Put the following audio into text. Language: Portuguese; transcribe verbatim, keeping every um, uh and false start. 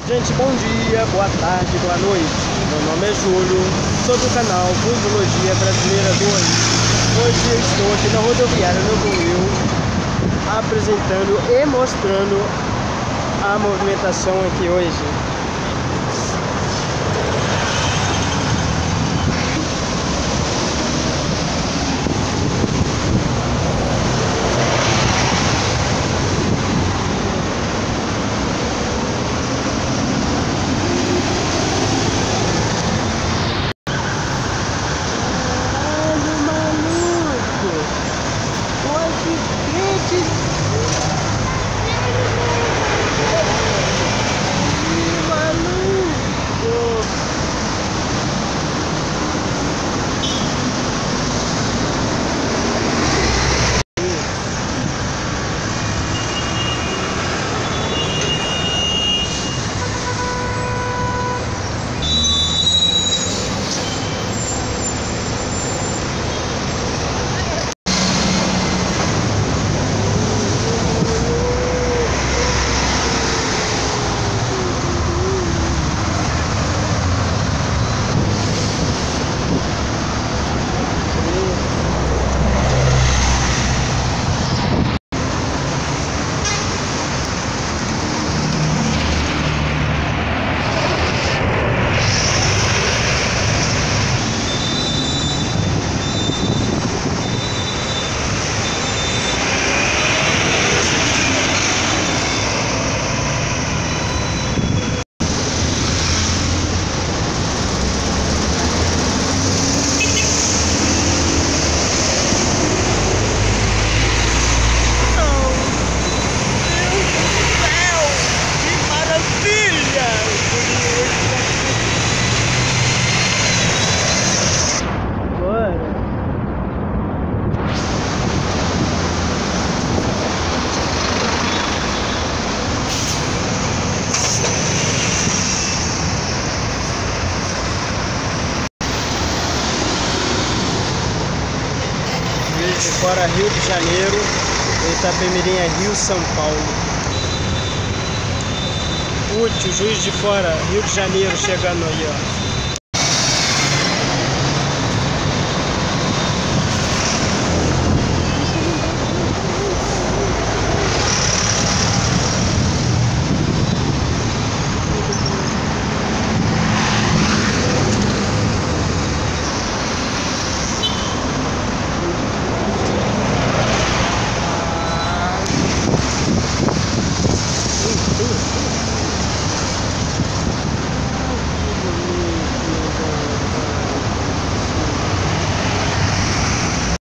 Gente, bom dia, boa tarde, boa noite. Meu nome é Júlio, sou do canal Busologia Brasileira dois. Hoje eu estou aqui na rodoviária Novo Rio, apresentando e mostrando a movimentação aqui hoje. De fora Rio de Janeiro, Itapemirim é Rio, São Paulo. Útil, Juiz de Fora, Rio de Janeiro chegando aí, ó.